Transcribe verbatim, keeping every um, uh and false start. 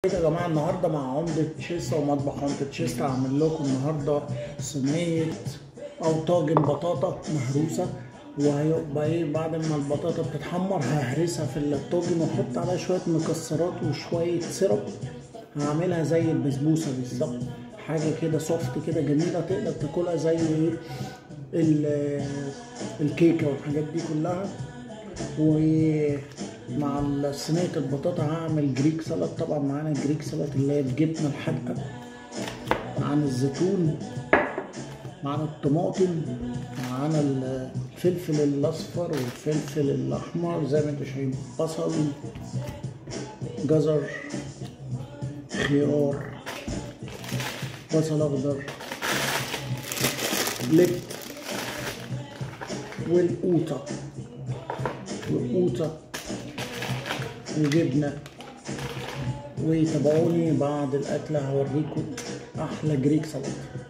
كده يا جماعه النهارده مع عمده تشيستا ومطبخ عمده تشيستا هعمل لكم النهارده صينيه او طاجن بطاطا مهروسه. وهيبقى ايه بعد ما البطاطا بتتحمر ههرسها في الطاجن واحط عليها شويه مكسرات وشويه سيرب. هعملها زي البسبوسه بالظبط، حاجه كده سوفت كده جميله تقدر تاكلها زي الكيكه والحاجات دي كلها. ومع صينيه البطاطا هعمل جريك سلطه. طبعا معانا جريك سلطه اللي هي الجبنه الحادقه، معانا الزيتون، معانا الطماطم، معانا الفلفل الاصفر والفلفل الاحمر زي ما انتم شايفين، بصل، جزر، خيار، بصل اخضر، لب، والقوطه والقوطه وجبنه. وتابعوني بعد الاكل هوريكم احلى جريك سلطه.